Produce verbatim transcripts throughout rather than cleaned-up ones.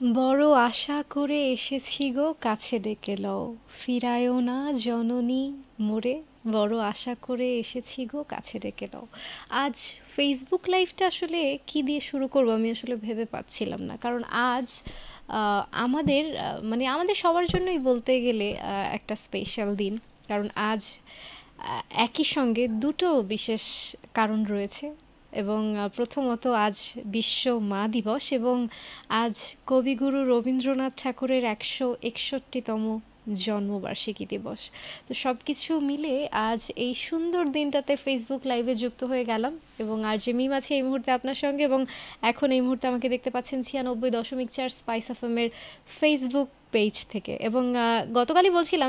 বড় আশা করে এসেছি গো কাছে ডেকে লও, ফিরায়ও না জননী মোরে। বড় আশা করে এসেছি গো কাছে ডেকে লও। আজ ফেসবুক লাইভটা আসলে কি দিয়ে শুরু করব আমি আসলে ভেবে পাচ্ছিলাম না, কারণ আজ আহ, আমাদের আহ, মানে আমাদের সবার জন্যই বলতে গেলে আহ, একটা স্পেশাল দিন। কারণ আজ আহ, একই সঙ্গে দুটো বিশেষ কারণ রয়েছে। এবং আহ, প্রথমত আজ বিশ্ব মা দিবস, এবং আজ কবিগুরু রবীন্দ্রনাথ ঠাকুরের একশো একষট্টিতম জন্মবার্ষিকী দিবস। তো সব কিছু মিলে আজ এই সুন্দর দিনটাতে ফেসবুক লাইভে যুক্ত হয়ে গেলাম। এবং আর যে মিম আছে এই মুহূর্তে আপনার সঙ্গে, এবং এখন এই মুহূর্তে আমাকে দেখতে পাচ্ছেন ছিয়ানব্বই দশমিক চার স্পাইস এফএমের ফেসবুক পেজ থেকে। এবং আহ, গতকালই বলছিলাম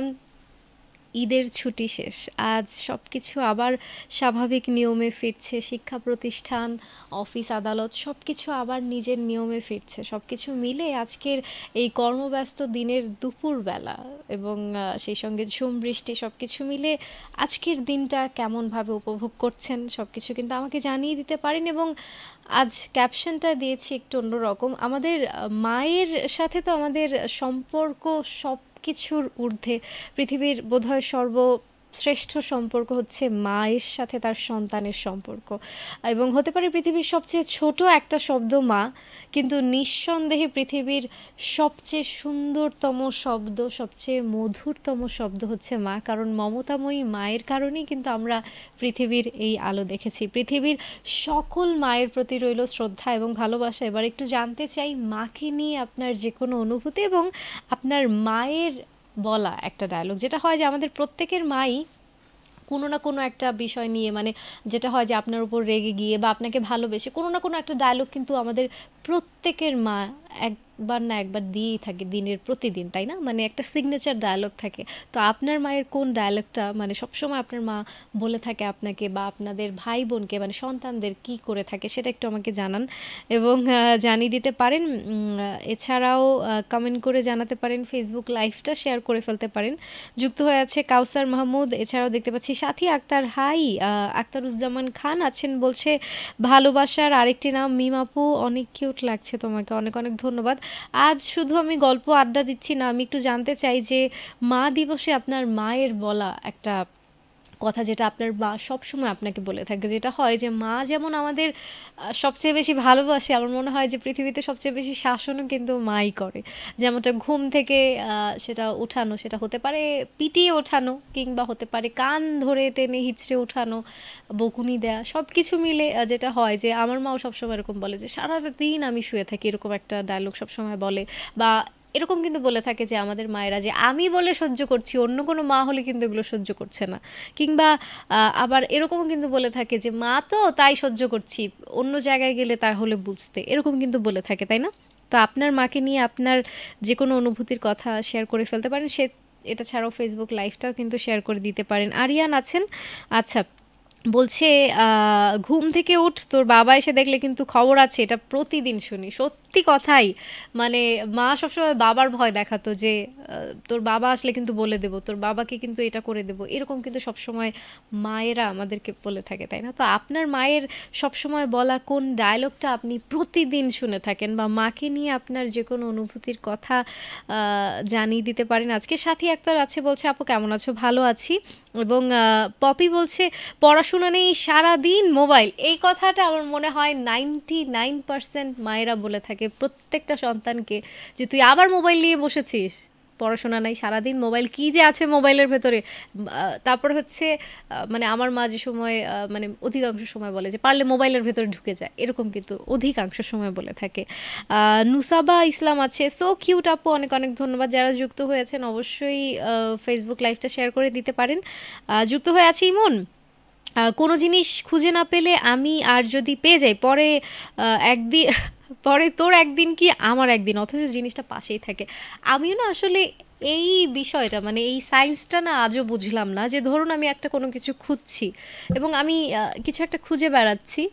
ঈদের ছুটি শেষ, আজ সব কিছু আবার স্বাভাবিক নিয়মে ফিরছে। শিক্ষা প্রতিষ্ঠান, অফিস আদালত সব কিছু আবার নিজের নিয়মে ফিরছে। সব কিছু মিলে আজকের এই কর্মব্যস্ত দিনের দুপুরবেলা এবং আহ, সেই সঙ্গে ঝুম বৃষ্টি সব কিছু মিলে আজকের দিনটা কেমনভাবে উপভোগ করছেন সব কিছু কিন্তু আমাকে জানিয়ে দিতে পারেন। এবং আজ ক্যাপশনটা দিয়েছি একটু অন্যরকম। আমাদের আহ, মায়ের সাথে তো আমাদের সম্পর্ক সব কিছুর ঊর্ধ্বে। পৃথিবীর বোধহয় সর্বশ্রেষ্ঠ সম্পর্ক হচ্ছে মায়ের সাথে তার সন্তানের সম্পর্ক। এবং হতে পারে পৃথিবীর সবচেয়ে ছোট একটা শব্দ মা, কিন্তু নিঃসন্দেহে পৃথিবীর সবচেয়ে সুন্দরতম শব্দ, সবচেয়ে মধুরতম শব্দ হচ্ছে মা। কারণ মমতাময়ী মায়ের কারণেই কিন্তু আমরা পৃথিবীর এই আলো দেখেছি। পৃথিবীর সকল মায়ের প্রতি রইল শ্রদ্ধা এবং ভালোবাসা। এবার একটু জানতে চাই মাকে নিয়ে আপনার যে কোনো অনুভূতি, এবং আপনার মায়ের বলা একটা ডায়লগ, যেটা হয় যে আমাদের প্রত্যেকের মাই কোনো না কোনো একটা বিষয় নিয়ে, মানে যেটা হয় যে আপনার উপর রেগে গিয়ে বা আপনাকে ভালোবেসে কোনো না কোনো একটা ডায়লগ কিন্তু আমাদের প্রত্যেকের মা একবার না একবার দিয়েই থাকে দিনের প্রতিদিন, তাই না? মানে একটা সিগনেচার ডায়লগ থাকে। তো আপনার মায়ের কোন ডায়লগটা মানে সবসময় আপনার মা বলে থাকে আপনাকে, বা আপনাদের ভাই বোনকে মানে সন্তানদের কি করে থাকে সেটা একটু আমাকে জানান এবং আহ, জানিয়ে দিতে পারেন। উম, আহ, এছাড়াও কমেন্ট করে জানাতে পারেন, ফেসবুক লাইভটা শেয়ার করে ফেলতে পারেন। যুক্ত হয়ে আছে কাউসার মাহমুদ, এছাড়াও দেখতে পাচ্ছি সাথী আক্তার, হাই আহ, আক্তারুজ্জামান খান আছেন, বলছে ভালোবাসার আরেকটি নাম মিমাপু, অনেক কিউট লাগছে তোমাকে, অনেক অনেক ধন্যবাদ। আজ শুধু আমি গল্প আড্ডা দিচ্ছি না, আমি একটু জানতে চাই যে মা দিবসে আপনার মায়ের বলা একটা কথা, যেটা আপনার মা সবসময় আপনাকে বলে থাকে, যেটা হয় যে মা যেমন আমাদের আহ, সবচেয়ে বেশি ভালোবাসে, আমার মনে হয় যে পৃথিবীতে সবচেয়ে বেশি শাসনও কিন্তু মাই করে। যেমনটা ঘুম থেকে আহ, সেটা উঠানো, সেটা হতে পারে পিটিয়ে ওঠানো, কিংবা হতে পারে কান ধরে টেনে হিচড়ে উঠানো, বকুনি দেয়া, সব কিছু মিলে আহ, যেটা হয় যে আমার মাও সবসময় এরকম বলে যে সারাটা দিন আমি শুয়ে থাকি, এরকম একটা ডায়লগ সবসময় বলে। বা এরকম কিন্তু বলে থাকে যে আমাদের মায়েরা, যে আমি বলে সহ্য করছি, অন্য কোনো মা হলে কিন্তু এগুলো সহ্য করছে না। কিংবা আহ, আবার এরকমও কিন্তু বলে থাকে যে মা তো তাই সহ্য করছি, অন্য জায়গায় গেলে তাহলে বুঝতে, এরকম কিন্তু বলে থাকে, তাই না? তো আপনার মাকে নিয়ে আপনার যে কোনো অনুভূতির কথা শেয়ার করে ফেলতে পারেন। সে এটা ছাড়াও ফেসবুক লাইভটাও কিন্তু শেয়ার করে দিতে পারেন। আরিয়ান আছেন, আচ্ছা, বলছে আহ, ঘুম থেকে উঠ, তোর বাবা এসে দেখলে কিন্তু খবর আছে। এটা প্রতিদিন শুনি, সত্যি কথাই। মানে মা সবসময় বাবার ভয় দেখাতো যে আহ, তোর বাবা আসলে কিন্তু বলে দেবো, তোর বাবাকে কিন্তু এটা করে দেবো, এরকম কিন্তু সবসময় মায়েরা আমাদেরকে বলে থাকে, তাই না? তো আপনার মায়ের সবসময় বলা কোন ডায়লগটা আপনি প্রতিদিন শুনে থাকেন, বা মাকে নিয়ে আপনার যে কোনো অনুভূতির কথা আহ, জানিয়ে দিতে পারেন। আজকে সাথী আক্তার আছে, বলছে আপু কেমন আছো? ভালো আছি। এবং আহ, পপি বলছে পড়াশোনা নেই, সারাদিন মোবাইল। এই কথাটা আমার মনে হয় নাইনটি নাইন পার্সেন্ট মায়েরা বলে থাকে প্রত্যেকটা সন্তানকে, যে তুই আবার মোবাইল নিয়ে বসেছিস, পড়াশোনা নাই, সারাদিন মোবাইল, কী যে আছে মোবাইলের ভেতরে। আহ, তারপর হচ্ছে আহ, মানে আমার মা যে সময় আহ, মানে অধিকাংশ সময় বলে যে পারলে মোবাইলের ভেতরে ঢুকে যায়, এরকম কিন্তু অধিকাংশ সময় বলে থাকে। আহ, নুসাবা ইসলাম আছে, সো কিউট আপু, অনেক অনেক ধন্যবাদ। যারা যুক্ত হয়েছেন অবশ্যই ফেসবুক লাইভটা শেয়ার করে দিতে পারেন। আহ, যুক্ত হয়ে আছে ইমন, আহ, কোনো জিনিস খুঁজে না পেলে আমি আর যদি পেয়ে যাই পরে আহ, একদিন পরে তোর একদিন কি আমার একদিন, অথচ জিনিসটা পাশেই থাকে। আমিও না আসলে এই বিষয়টা মানে এই সায়েন্সটা না আজও বুঝলাম না, যে ধরুন আমি একটা কোনো কিছু খুঁজছি এবং আমি আহ, কিছু একটা খুঁজে বেড়াচ্ছি,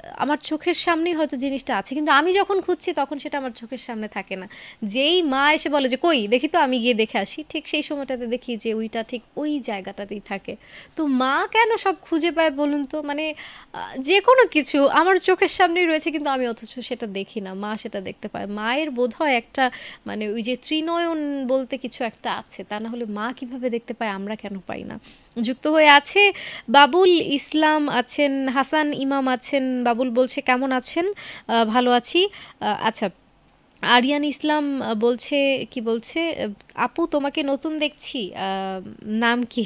আমার চোখের সামনেই হয়তো জিনিসটা আছে, কিন্তু আমি যখন খুঁজছি তখন সেটা আমার চোখের সামনে থাকে না। যেই মা এসে বলে যে কই দেখি তো, আমি গিয়ে দেখে আসি, ঠিক সেই সময়টাতে দেখি যে ওইটা ঠিক ওই জায়গাটাতেই থাকে। তো মা কেন সব খুঁজে পায় বলুন তো? মানে আহ, যে কোনো কিছু আমার চোখের সামনেই রয়েছে, কিন্তু আমি অথচ সেটা দেখি না, মা সেটা দেখতে পায়। মায়ের বোধহয় একটা মানে ওই যে ত্রিনয়ন বলতে কিছু একটা আছে, তা না হলে মা কিভাবে দেখতে পায়, আমরা কেন পাই না? যুক্ত হয়ে আছে বাবুল ইসলাম আছেন, হাসান ইমাম আছেন। বাবুল বলছে কেমন আছেন? আহ, ভালো আছি। আহ, আচ্ছা, আরিয়ান ইসলাম আহ, বলছে, কি বলছে, আহ, আপু তোমাকে নতুন দেখছি, আহ, নাম কি?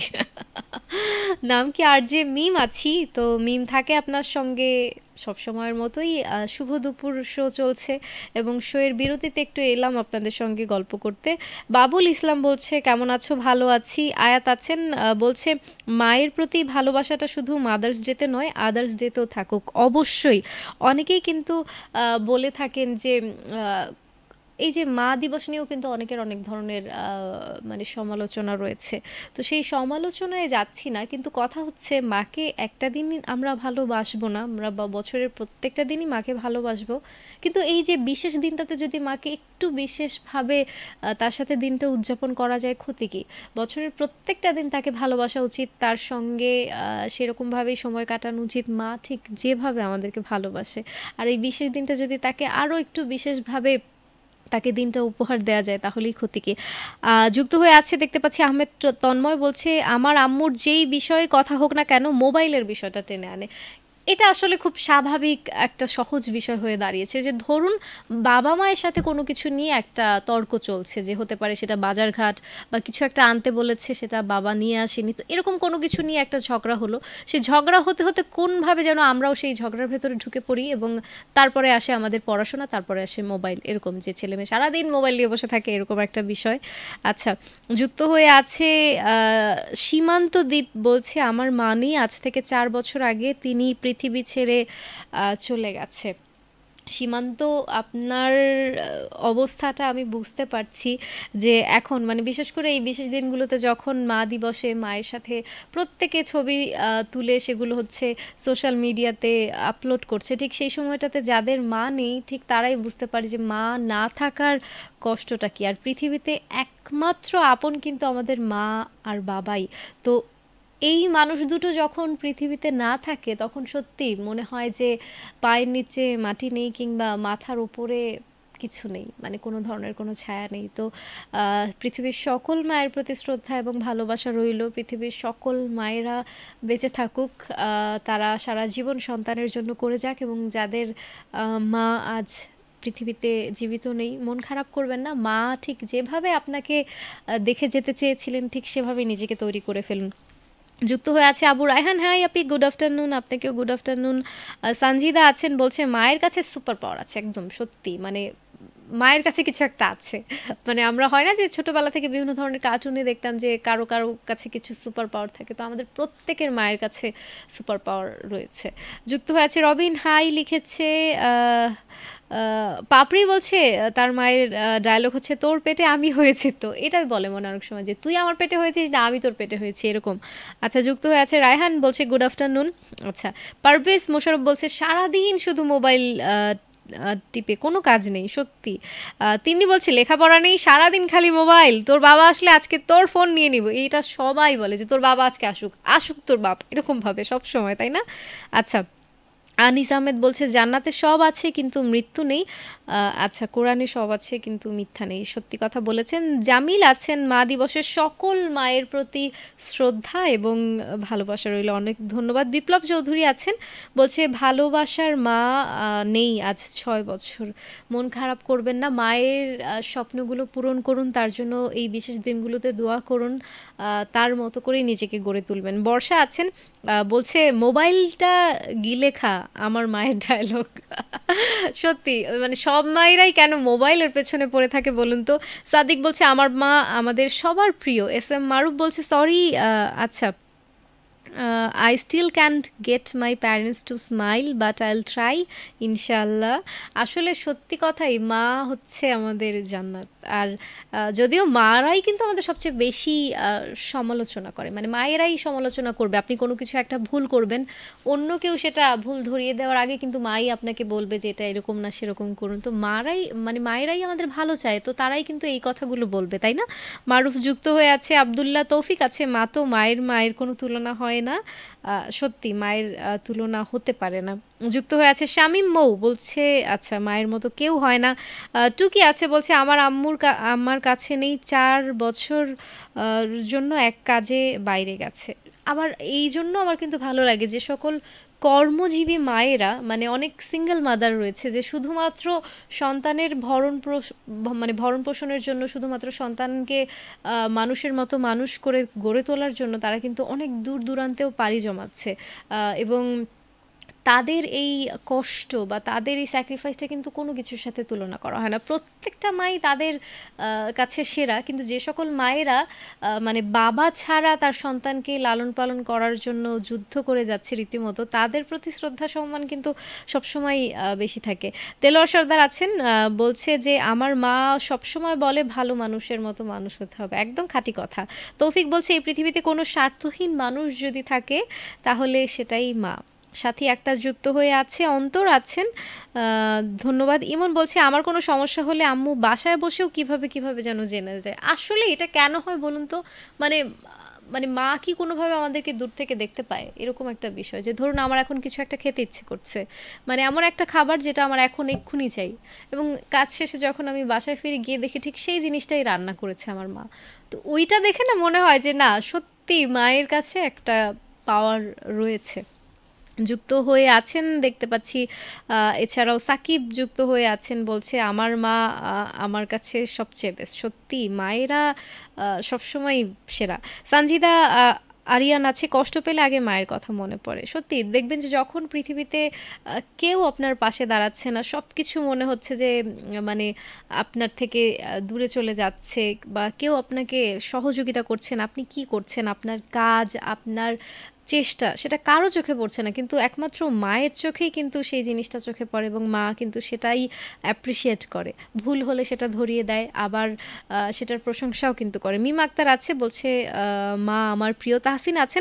নাম কি? আর যে মিম আছি, তো মিম থাকে আপনার সঙ্গে সব সময়ের মতোই। আহ, শুভ দুপুর শো চলছে এবং শোয়ের বিরতিতে একটু এলাম আপনাদের সঙ্গে গল্প করতে। বাবুল ইসলাম বলছে কেমন আছো? ভালো আছি। আয়াত আছেন, আহ, বলছে মায়ের প্রতি ভালোবাসাটা শুধু মাদার্স ডেতে নয়, আদার্স ডেতেও থাকুক। অবশ্যই অনেকেই কিন্তু আহ, বলে থাকেন যে আহ, এই যে মা দিবস নিয়েও কিন্তু অনেকের অনেক ধরনের আহ, মানে সমালোচনা রয়েছে। তো সেই সমালোচনায় যাচ্ছি না, কিন্তু কথা হচ্ছে মাকে একটা দিন আমরা ভালোবাসবো না, আমরা বা বছরের প্রত্যেকটা দিনই মাকে ভালোবাসবো, কিন্তু এই যে বিশেষ দিনটাতে যদি মাকে একটু বিশেষভাবে আহ, তার সাথে দিনটা উদযাপন করা যায়, ক্ষতি কী? বছরের প্রত্যেকটা দিন তাকে ভালোবাসা উচিত, তার সঙ্গে আহ, সেরকমভাবেই সময় কাটানো উচিত, মা ঠিক যেভাবে আমাদেরকে ভালোবাসে। আর এই বিশেষ দিনটা যদি তাকে আরও একটু বিশেষভাবে তাকে দিনটা উপহার দেওয়া যায়, তাহলেই ক্ষতি কি? আহ, যুক্ত হয়ে আছে দেখতে পাচ্ছি আহমেদ তন্ময়, বলছে আমার আম্মুর যেই বিষয়ে কথা হোক না কেন মোবাইলের বিষয়টা টেনে আনে। এটা আসলে খুব স্বাভাবিক একটা সহজ বিষয় হয়ে দাঁড়িয়েছে, যে ধরুন বাবা মায়ের সাথে কোনো কিছু নিয়ে একটা তর্ক চলছে, যে হতে পারে সেটা বাজারঘাট বা কিছু একটা আনতে বলেছে, সেটা বাবা নিয়ে আসেনি, তো এরকম কোনো কিছু নিয়ে একটা ঝগড়া হলো। সেই ঝগড়া হতে হতে কোনভাবে যেন আমরাও সেই ঝগড়ার ভেতরে ঢুকে পড়ি, এবং তারপরে আসে আমাদের পড়াশোনা, তারপরে আসে মোবাইল, এরকম যে ছেলেমেয়ে সারাদিন মোবাইল নিয়ে বসে থাকে, এরকম একটা বিষয়। আচ্ছা, যুক্ত হয়ে আছে আহ, সীমান্ত দ্বীপ, বলছে আমার মা নেই, আজ থেকে চার বছর আগে তিনি পৃথিবী ছেড়ে আহ, চলে গেছে। সীমান্ত, আপনার আহ, অবস্থাটা আমি বুঝতে পারছি, যে এখন মানে বিশেষ করে এই বিশেষ দিনগুলোতে যখন মা দিবসে মায়ের সাথে প্রত্যেকে ছবি আহ, তুলে সেগুলো হচ্ছে সোশ্যাল মিডিয়াতে আপলোড করছে, ঠিক সেই সময়টাতে যাদের মা নেই ঠিক তারাই বুঝতে পারে যে মা না থাকার কষ্টটা কী। আর পৃথিবীতে একমাত্র আপন কিন্তু আমাদের মা আর বাবাই। তো এই মানুষ দুটো যখন পৃথিবীতে না থাকে, তখন সত্যি মনে হয় যে পায়ের নিচে মাটি নেই, কিংবা মাথার উপরে কিছু নেই, মানে কোনো ধরনের কোনো ছায়া নেই। তো আহ, পৃথিবীর সকল মায়ের প্রতি শ্রদ্ধা এবং ভালোবাসা রইল। পৃথিবীর সকল মায়েরা বেঁচে থাকুক, আহ, তারা সারা জীবন সন্তানের জন্য করে যাক, এবং যাদের আহ, মা আজ পৃথিবীতে জীবিত নেই, মন খারাপ করবেন না। মা ঠিক যেভাবে আপনাকে আহ, দেখে যেতে চেয়েছিলেন, ঠিক সেভাবে নিজেকে তৈরি করে ফেলুন। যুক্ত হয়ে আছে আবু রায়হান, হ্যাঁ আপি, গুড আফটারনুন, আপনাকেও গুড আফটারনুন। সঞ্জিদা আছেন, বলছে মায়ের কাছে সুপার পাওয়ার আছে, একদম সত্যি, মানে মায়ের কাছে কিছু একটা আছে। মানে আমরা হয় না যে ছোটবেলা থেকে বিভিন্ন ধরনের কার্টুনে দেখতাম যে কারো কারো কাছে কিছু সুপার পাওয়ার থাকে, তো আমাদের প্রত্যেকের মায়ের কাছে সুপার পাওয়ার রয়েছে। যুক্ত হয়ে আছে রবিন, হাই লিখেছে। আহ, আহ, পাপড়ি বলছে আহ, তার মায়ের ডায়লগ হচ্ছে তোর পেটে আমি হয়েছি, তো এটাই বলে মনে অনেক সময়, যে তুই আমার পেটে হয়েছিস না আমি তোর পেটে হয়েছি, এরকম। আচ্ছা, যুক্ত হয়ে আছে রায়হান, বলছে গুড আফটারনুন। আচ্ছা, পারভেজ মোশারফ বলছে সারাদিন শুধু মোবাইল আহ, টিপে কোনো কাজ নেই, সত্যি। আহ, তিনি বলছে লেখাপড়া নেই, সারাদিন খালি মোবাইল, তোর বাবা আসলে আজকে তোর ফোন নিয়ে নিব, এইটা সবাই বলে, যে তোর বাবা আজকে আসুক, আসুক তোর বাপ, এরকম ভাবে সব সময়, তাই না? আচ্ছা, আনিস আহমেদ বলছে জান্নাতে সব আছে কিন্তু মৃত্যু নেই। আহ, আচ্ছা, কোরআনে সব আছে কিন্তু মিথ্যা নেই, সত্যি কথা বলেছেন। জামিল আছেন, মা দিবসের সকল মায়ের প্রতি শ্রদ্ধা এবং ভালোবাসা রইল, অনেক ধন্যবাদ। বিপ্লব চৌধুরী আছেন, বলছে ভালোবাসার মা আহ, নেই আজ ছয় বছর। মন খারাপ করবেন না, মায়ের আহ, স্বপ্নগুলো পূরণ করুন, তার জন্য এই বিশেষ দিনগুলোতে দোয়া করুন, আহ, তার মতো করেই নিজেকে গড়ে তুলবেন। বর্ষা আছেন, আহ, বলছে মোবাইলটা গিলে খা, আমার মায়ের ডায়লগ। সত্যি, মানে সব মায়েরাই কেন মোবাইলের পেছনে পড়ে থাকে বলুন তো? সাদিক বলছে আমার মা আমাদের সবার প্রিয়। এস এম মারুফ বলছে সরি, আচ্ছা, I still can't get my parents to smile but I'll try, ইনশাল্লাহ। আসলে সত্যি কথাই, মা হচ্ছে আমাদের জান্নাত, আর আহ, যদিও মারাই কিন্তু আমাদের সবচেয়ে বেশি আহ, সমালোচনা করে, মানে মায়েরাই সমালোচনা করবে। আপনি কোনো কিছু একটা ভুল করবেন, অন্য কেউ সেটা ভুল ধরিয়ে দেওয়ার আগে কিন্তু মাই আপনাকে বলবে যে এটা এরকম না সেরকম করুন। তো মারাই মানে মায়েরাই আমাদের ভালো চায়, তো তারাই কিন্তু এই কথাগুলো বলবে, তাই না? মারুফ যুক্ত হয়ে আছে, আবদুল্লাহ তৌফিক আছে, মা তো মায়ের, মায়ের কোনো তুলনা হয় না। আহ, সত্যি মায়ের আহ, তুলনা হতে পারে না। যুক্ত হয়ে আছে শামীম মৌ, বলছে আচ্ছা মায়ের মতো কেউ হয় না। আহ, টুকি আছে, বলছে আমার আম্মুর কা- আমার কাছে নেই, চার বছর আহ, জন্য এক কাজে বাইরে গেছে। আবার এই জন্য আমার কিন্তু ভালো লাগে যে সকল কর্মজীবী মায়েরা, মানে অনেক সিঙ্গেল মাদার রয়েছে যে শুধুমাত্র সন্তানের ভরণ পোষ- ভ- মানে ভরণ পোষণের জন্য, শুধুমাত্র সন্তানকে আহ, মানুষের মতো মানুষ করে গড়ে তোলার জন্য তারা কিন্তু অনেক দূর দূরান্তেও পাড়ি জমাচ্ছে। আহ, এবং তাদের এই কষ্ট বা তাদের এই স্যাক্রিফাইসটা কিন্তু কোনো কিছুর সাথে তুলনা করা হয় না। প্রত্যেকটা মাই তাদের আহ, কাছে সেরা, কিন্তু যে সকল মায়েরা আহ, মানে বাবা ছাড়া তার সন্তানকে লালন পালন করার জন্য যুদ্ধ করে যাচ্ছে রীতিমতো, তাদের প্রতি শ্রদ্ধা সম্মান কিন্তু সবসময় আহ, বেশি থাকে। দেলোয়ার সর্দার আছেন, আহ, বলছে যে আমার মা সবসময় বলে ভালো মানুষের মতো মানুষ হতে হবে, একদম খাঁটি কথা। তৌফিক বলছে এই পৃথিবীতে কোনো স্বার্থহীন মানুষ যদি থাকে তাহলে সেটাই মা। সাথী আক্তার যুক্ত হয়ে আছে, অন্তর আছেন, আহ, ধন্যবাদ। ইমন বলছে আমার কোনো সমস্যা হলে আম্মু বাসায় বসেও কিভাবে কিভাবে যেন জেনে যায়। আসলে এটা কেন হয় বলুন তো? মানে মানে মা কি কোনোভাবে আমাদেরকে দূর থেকে দেখতে পায়? এরকম একটা বিষয় যে ধরুন আমার এখন কিছু একটা খেতে ইচ্ছে করছে, মানে এমন একটা খাবার যেটা আমার এখন এক্ষুনি চাই, এবং কাজ শেষে যখন আমি বাসায় ফিরে গিয়ে দেখি ঠিক সেই জিনিসটাই রান্না করেছে আমার মা। তো ওইটা দেখে না মনে হয় যে না, সত্যি মায়ের কাছে একটা পাওয়ার রয়েছে। যুক্ত হয়ে আছেন দেখতে পাচ্ছি, আহ, এছাড়াও সাকিব যুক্ত হয়ে আছেন, বলছে আমার মা আহ, আমার কাছে সবচেয়ে বেস্ট। সত্যি মায়েরা আহ, সবসময় সেরা। সঞ্জিদা আহ, আরিয়ান আছে, কষ্ট পেলে আগে মায়ের কথা মনে পড়ে। সত্যি দেখবেন যে যখন পৃথিবীতে আহ, কেউ আপনার পাশে দাঁড়াচ্ছে না, সব কিছু মনে হচ্ছে যে উম, মানে আপনার থেকে আহ, দূরে চলে যাচ্ছে, বা কেউ আপনাকে সহযোগিতা করছেন, আপনি কি করছেন, আপনার কাজ, আপনার চেষ্টা, সেটা কারো চোখে পড়ছে না, কিন্তু একমাত্র মায়ের চোখেই কিন্তু সেই জিনিসটা চোখে পড়ে, এবং মা কিন্তু সেটাই অ্যাপ্রিসিয়েট করে। ভুল হলে সেটা ধরিয়ে দেয়, আবার আহ, সেটার প্রশংসাও কিন্তু করে। মিম আক্তার আছে, বলছে আহ, মা আমার প্রিয়। তাহসিন আছেন,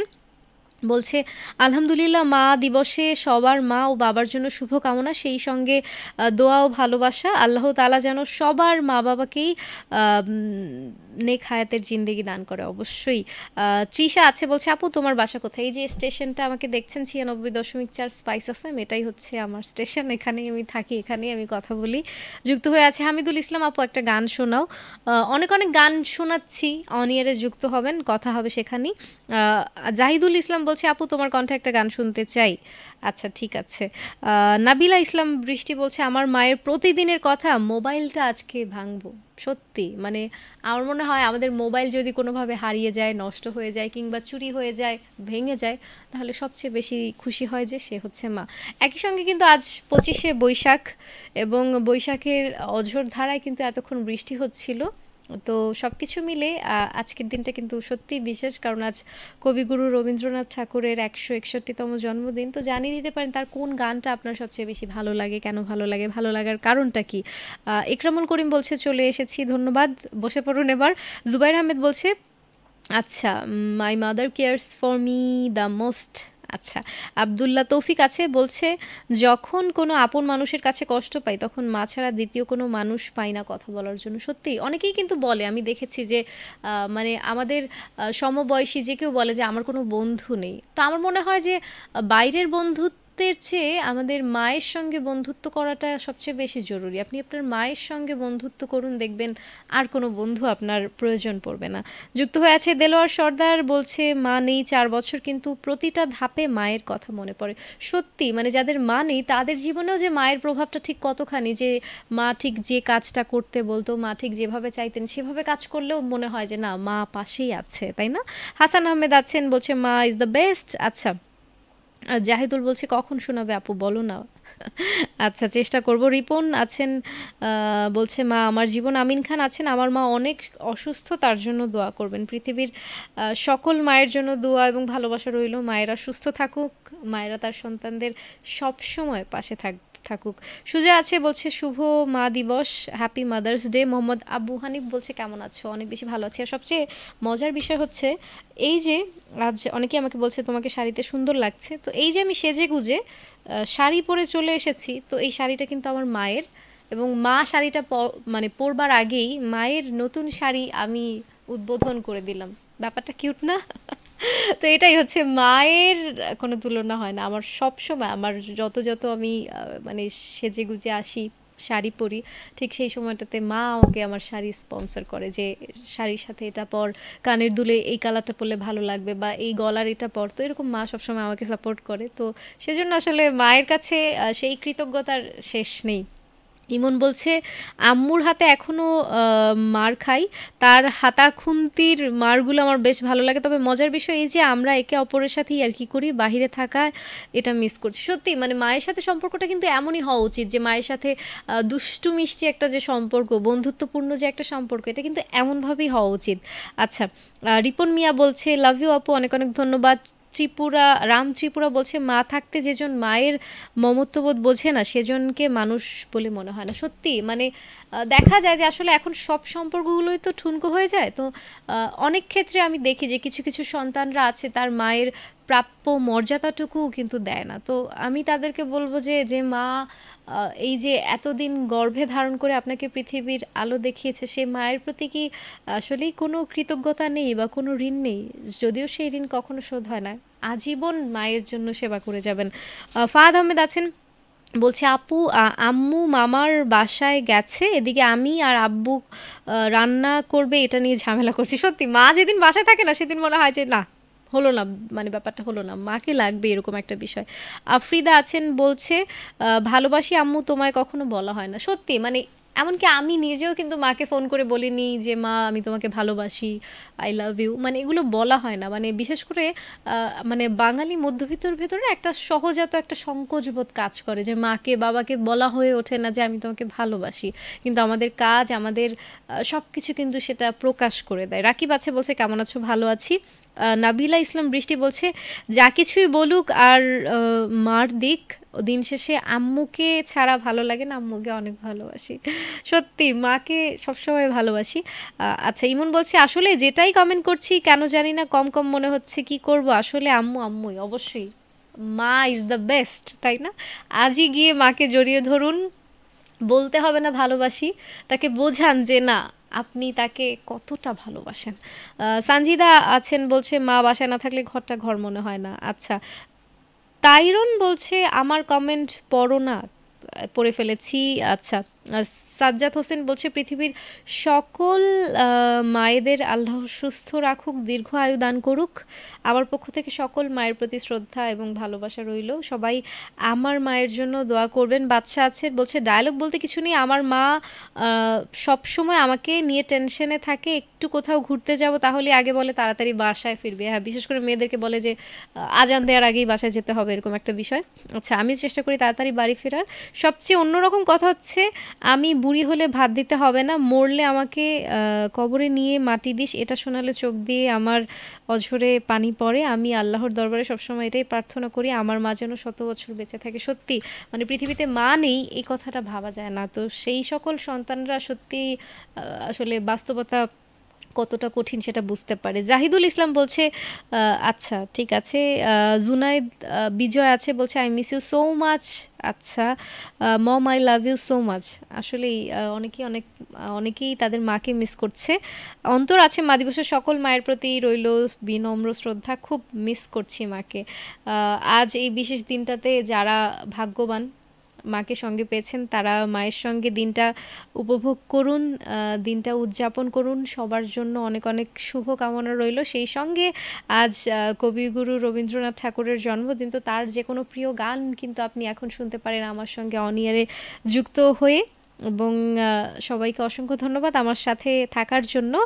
বলছে আলহামদুলিল্লাহ মা দিবসে সবার মা ও বাবার জন্য শুভ কামনা, সেই সঙ্গে আহ, দোয়া ও ভালোবাসা। আল্লাহ তাআলা যেন সবার মা বাবাকেই আহ, উম, নেক হায়াতের জিন্দেগি দান করে। অবশ্যই। আহ, তৃষা আছে, বলছে আপু তোমার বাসা কোথায়? এই যে স্টেশনটা আমাকে দেখছেন, ছিয়ানব্বই দশমিক চার স্পাইস এফ এম, এটাই হচ্ছে আমার স্টেশন, এখানেই আমি থাকি, এখানেই আমি কথা বলি। যুক্ত হয়ে আছে হামিদুল ইসলাম, আপু একটা গান শোনাও। আহ, অনেক অনেক গান শোনাচ্ছি, অন ইয়ারে যুক্ত হবেন, কথা হবে সেখানেই। আহ, জাহিদুল ইসলাম বলছে আপু তোমার কণ্ঠে একটা গান শুনতে চাই। আচ্ছা ঠিক আছে। আহ, নাবিলা ইসলাম বৃষ্টি বলছে আমার মায়ের প্রতিদিনের কথা, মোবাইলটা আজকে ভাঙবো। সত্যি মানে আমার মনে হয় আমাদের মোবাইল যদি কোনোভাবে হারিয়ে যায়, নষ্ট হয়ে যায়, কিংবা চুরি হয়ে যায়, ভেঙে যায়, তাহলে সবচেয়ে বেশি খুশি হয় যে সে হচ্ছে মা। একই সঙ্গে কিন্তু আজ পঁচিশে বৈশাখ, এবং বৈশাখের অঝোর ধারায় কিন্তু এতক্ষণ বৃষ্টি হচ্ছিল। তো সব কিছু মিলে আহ, আজকের দিনটা কিন্তু সত্যিই বিশেষ, কারণ আজ কবিগুরু রবীন্দ্রনাথ ঠাকুরের একশো একষট্টিতম জন্মদিন। তো জানিয়ে দিতে পারেন তার কোন গানটা আপনার সবচেয়ে বেশি ভালো লাগে, কেন ভালো লাগে, ভালো লাগার কারণটা কি? আহ, ইকরামুল করিম বলছে চলে এসেছি, ধন্যবাদ, বসে পড়ুন এবার। জুবাইর আহমেদ বলছে আচ্ছা, my mother cares for me the most. আচ্ছা। আবদুল্লাহ তৌফিক আছে, বলছে যখন কোনো আপন মানুষের কাছে কষ্ট পাই তখন মা ছাড়া দ্বিতীয় কোনো মানুষ পাই না কথা বলার জন্য। সত্যি অনেকেই কিন্তু বলে, আমি দেখেছি যে আহ, মানে আমাদের আহ, সমবয়সী যে কেউ বলে যে আমার কোনো বন্ধু নেই। তো আমার মনে হয় যে আহ, বাইরের বন্ধুত্বের চেয়ে আমাদের মায়ের সঙ্গে বন্ধুত্ব করাটা সবচেয়ে বেশি জরুরি। আপনি আপনার মায়ের সঙ্গে বন্ধুত্ব করুন, দেখবেন আর কোনো বন্ধু আপনার প্রয়োজন পড়বে না। যুক্ত হয়ে আছে দেলোয়ার সর্দার, বলছে মা নেই চার বছর কিন্তু প্রতিটা ধাপে মায়ের কথা মনে পড়ে। সত্যি মানে যাদের মা নেই তাদের জীবনেও যে মায়ের প্রভাবটা ঠিক কতখানি, যে মা ঠিক যে কাজটা করতে বলতো, মা ঠিক যেভাবে চাইতেন সেভাবে কাজ করলেও মনে হয় যে না, মা পাশেই আছে, তাই না? হাসান আহমেদ আছেন, বলছে মা ইজ দ্য বেস্ট। আচ্ছা। আর জাহিদুল বলছে কখন শোনাবে আপু, বলো না। আচ্ছা চেষ্টা করব। রিপন আছেন, আহ, বলছে মা আমার জীবন। আমিন খান আছেন, আমার মা অনেক অসুস্থ, তার জন্য দোয়া করবেন। পৃথিবীর আহ, সকল মায়ের জন্য দোয়া এবং ভালোবাসা রইল। মায়েরা সুস্থ থাকুক, মায়েরা তার সন্তানদের সব সময় পাশে থাক থাকুক। সুজা আছে বলছে শুভ মা দিবস, happy mother's day. Mohammad Abu Hanif বলছে কেমন আছো? অনেক বেশি ভালো আছি। আর সবচেয়ে মজার বিষয় হচ্ছে এই যে আজ অনেকেই আমাকে বলছে তোমাকে শাড়িতে সুন্দর লাগছে, তো এই যে আমি সেজে গুজে শাড়ি পরে চলে এসেছি, তো এই শাড়িটা কিন্তু আমার মায়ের, এবং মা শাড়িটা মানে পরবার আগেই মায়ের নতুন শাড়ি আমি উদ্বোধন করে দিলাম। ব্যাপারটা কিউট না? তো এটাই হচ্ছে, মায়ের কোনো তুলনা হয় না আমার। সব সময় আমার যত যত আমি মানে সেজে গুজে আসি, শাড়ি পরি, ঠিক সেই সময়টাতে মা আমাকে আমার শাড়ি স্পন্সর করে, যে শাড়ির সাথে এটা পর, কানের দুলে এই কালারটা পরলে ভালো লাগবে, বা এই গলার এটা পর। তো এরকম মা সবসময় আমাকে সাপোর্ট করে, তো সেজন্য আসলে মায়ের কাছে সেই কৃতজ্ঞতার শেষ নেই। ইমন বলছে আম্মুর হাতে এখনও মার খাই, তার হাতা খুন্তির মারগুলো আমার বেশ ভালো লাগে। তবে মজার বিষয় এই যে আমরা একে অপরের সাথেই আর কি করি, বাহিরে থাকা এটা মিস করছি সত্যি। মানে মায়ের সাথে সম্পর্কটা কিন্তু এমনই হওয়া উচিত, যে মায়ের সাথে দুষ্টু মিষ্টি একটা যে সম্পর্ক, বন্ধুত্বপূর্ণ যে একটা সম্পর্ক, এটা কিন্তু এমনভাবেই হওয়া উচিত। আচ্ছা, রিপন মিয়া বলছে লাভ ইউ আপু, অনেক অনেক ধন্যবাদ। ত্রিপুরা রাম ত্রিপুরা বলছে মা থাকতে যেজন মায়ের মমত্ববোধ বোঝে না, সেজনকে মানুষ বলে মনে হয় না। সত্যি মানে দেখা যায় যে আসলে এখন সব সম্পর্কগুলোই তো ঠুনকো হয়ে যায়। তো অনেক ক্ষেত্রে আমি দেখি যে কিছু কিছু সন্তানরা আছে তার মায়ের প্রাপ্য মর্যাদাটুকু কিন্তু দেয় না। তো আমি তাদেরকে বলবো যে যে মা এই যে এতদিন গর্ভে ধারণ করে আপনাকে পৃথিবীর আলো দেখিয়েছে, সে মায়ের প্রতি কি আসলেই কোনো কৃতজ্ঞতা নেই বা কোনো ঋণ নেই? যদিও সেই ঋণ কখনো শোধ হয় না, আজীবন মায়ের জন্য সেবা করে যাবেন। ফাহাদ আহমেদ আছেন বলছে আপু আম্মু মামার বাসায় গেছে, এদিকে আমি আর আব্বু রান্না করবে, এটা নিয়ে ঝামেলা করছি। সত্যি মা যেদিন বাসায় থাকে না সেদিন মনে হয় যে না হলো না, মানে ব্যাপারটা হলো না, মাকে লাগবে, এরকম একটা বিষয়। আফ্রিদা আছেন বলছে ভালোবাসি আম্মু, তোমায় কখনো বলা হয় না। সত্যি মানে এমনকি আমি নিজেও কিন্তু মাকে ফোন করে বলিনি যে মা আমি তোমাকে ভালোবাসি, আই লাভ ইউ, মানে এগুলো বলা হয় না। মানে বিশেষ করে মানে বাঙালি মধ্যবিত্তর ভেতরে একটা সহজাত একটা সংকোচবোধ কাজ করে, যে মাকে বাবাকে বলা হয়ে ওঠে না যে আমি তোমাকে ভালোবাসি, কিন্তু আমাদের কাজ, আমাদের সব কিছু কিন্তু সেটা প্রকাশ করে দেয়। রাকিব আছে বলছে কেমন আছো? ভালো আছি। নাবিলা ইসলাম বৃষ্টি বলছে যা কিছুই বলুক আর মার দিক, দিন শেষে আম্মুকে ছাড়া ভালো লাগে না, আম্মুকে অনেক ভালোবাসি। সত্যি মাকে সবসময় ভালোবাসি। আচ্ছা, ইমন বলছে আসলে যেটাই কমেন্ট করছি কেন জানি না কম কম মনে হচ্ছে, কি করব, আসলে আম্মু আম্মুই অবশ্যই, মা ইজ দ্য বেস্ট, তাই না? আজই গিয়ে মাকে জড়িয়ে ধরুন, বলতে হবে না ভালোবাসি, তাকে বোঝান যে না আপনি তাকে কতটা ভালোবাসেন। সানজিদা আছেন বলছে মা বাসায় না থাকলে ঘরটা ঘর মনে হয় না। আচ্ছা, তাইরন বলছে আমার কমেন্ট পড়ো না, পড়ে ফেলেছি। আচ্ছা, সাজ্জাদ হোসেন বলছে পৃথিবীর সকল মায়েদের আল্লাহ সুস্থ রাখুক, দীর্ঘ আয়ু দান করুক। আমার পক্ষ থেকে সকল মায়ের প্রতি শ্রদ্ধা এবং ভালোবাসা রইল, সবাই আমার মায়ের জন্য দোয়া করবেন। বাচ্চা আছে বলছে ডায়লগ বলতে কিছু নেই, আমার মা সব সময় আমাকে নিয়ে টেনশনে থাকে, একটু কোথাও ঘুরতে যাব তাহলে আগে বলে তাড়াতাড়ি বাসায় ফিরবে। হ্যাঁ, বিশেষ করে মেয়েদেরকে বলে যে আজান দেওয়ার আগেই বাসায় যেতে হবে, এরকম একটা বিষয়। আচ্ছা, আমি চেষ্টা করি তাড়াতাড়ি বাড়ি ফেরার। সবচেয়ে অন্যরকম কথা হচ্ছে আমি বুড়ি হলে ভাত দিতে হবে না, মরলে আমাকে কবরে নিয়ে মাটি দিস, এটা শোনালে চোখ দিয়ে আমার অঝরে পানি পড়ে। আমি আল্লাহর দরবারে সবসময় এটাই প্রার্থনা করি আমার মা যেন শত বছর বেঁচে থাকে। সত্যি মানে পৃথিবীতে মা নেই এই কথাটা ভাবা যায় না। তো সেই সকল সন্তানরা সত্যি আসলে বাস্তবতা কতটা কঠিন সেটা বুঝতে পারে। জাহিদুল ইসলাম বলছে আচ্ছা ঠিক আছে। জুনাইদ বিজয় আছে বলছে I miss you so much. আচ্ছা, mom I love you so much. আসলেই অনেকেই অনেক অনেকেই তাদের মাকে মিস করছে। অন্তর আছে মা দিবসের সকল মায়ের প্রতি রইল বিনম্র শ্রদ্ধা, খুব মিস করছি মাকে। আজ এই বিশেষ দিনটাতে যারা ভাগ্যবান মাকে সঙ্গে পেয়েছেন তারা মায়ের সঙ্গে দিনটা উপভোগ করুন, দিনটা উদযাপন করুন। সবার জন্য অনেক অনেক শুভ কামনা রইল। সেই সঙ্গে আজ কবিগুরু রবীন্দ্রনাথ ঠাকুরের জন্মদিন, তো তার যে কোনো প্রিয় গান কিন্তু আপনি এখন শুনতে পারেন আমার সঙ্গে অনিয়ারে যুক্ত হয়ে। এবং সবাইকে অসংখ্য ধন্যবাদ আমার সাথে থাকার জন্য।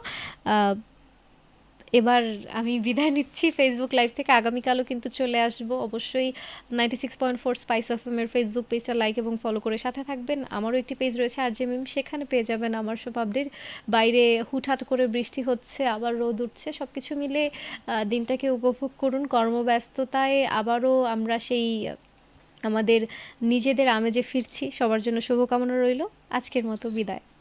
এবার আমি বিদায় নিচ্ছি ফেসবুক লাইভ থেকে। আগামীকালও কিন্তু চলে আসবো অবশ্যই। Ninety six point four Spice এফএমের ফেসবুক পেজটা লাইক এবং ফলো করে সাথে থাকবেন। আমারও একটি পেজ রয়েছে আর জে মিম, সেখানে পেয়ে যাবেন আমার সব আপডেট। বাইরে হুটহাট করে বৃষ্টি হচ্ছে, আবার রোদ উঠছে, সব কিছু মিলে দিনটাকে উপভোগ করুন। কর্মব্যস্ততায় আবারও আমরা সেই আমাদের নিজেদের আমেজে ফিরছি। সবার জন্য শুভকামনা রইল। আজকের মতো বিদায়।